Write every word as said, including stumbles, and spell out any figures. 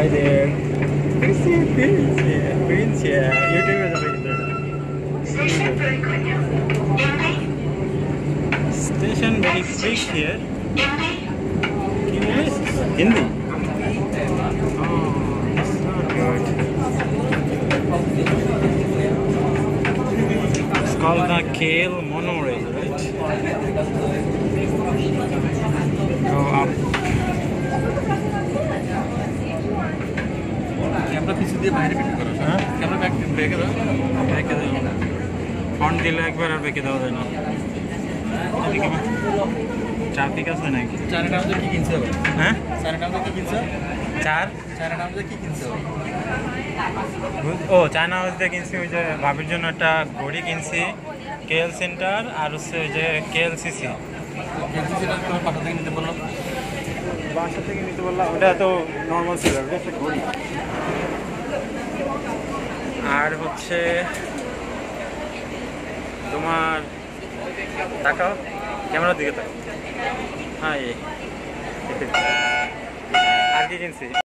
Hi there. Prince, Prince, Prince, YouTube আছে কিন্তু Station very quick here. কি বলে? Hindi? Oh, that's not good. It's called the Kale monorail, right? Go up. Camera पीछे दिए बाहर pick करो हाँ? कैमरा बैक बैक दो बैक दो ফন্ট দিলে একবার আর বেঁকে দেওয়া যায় না এদিকে ট্রাফিক আছে নাকি চার নাম তো কি কিনছো হ্যাঁ চার নাম তো কি কিনছো চার চার নাম তো কি কিনছো ও চায়না হাউস দিয়ে কিনছি ওই যে ভাবির জন্য একটা ঘড়ি কিনছি কেএল সেন্টার আর হচ্ছে ওই যে কেএলসিসি কিনছো সেটা তোমার পাশা থেকে নিতে বললাম বাসা থেকে নিতে বললাম ওটা তো নর্মাল ছিল ওটা একটা ঘড়ি আর হচ্ছে তোমার তাকাও ক্যামেরার দিকে তাকাও হ্যাঁ এই আর কি কিনছি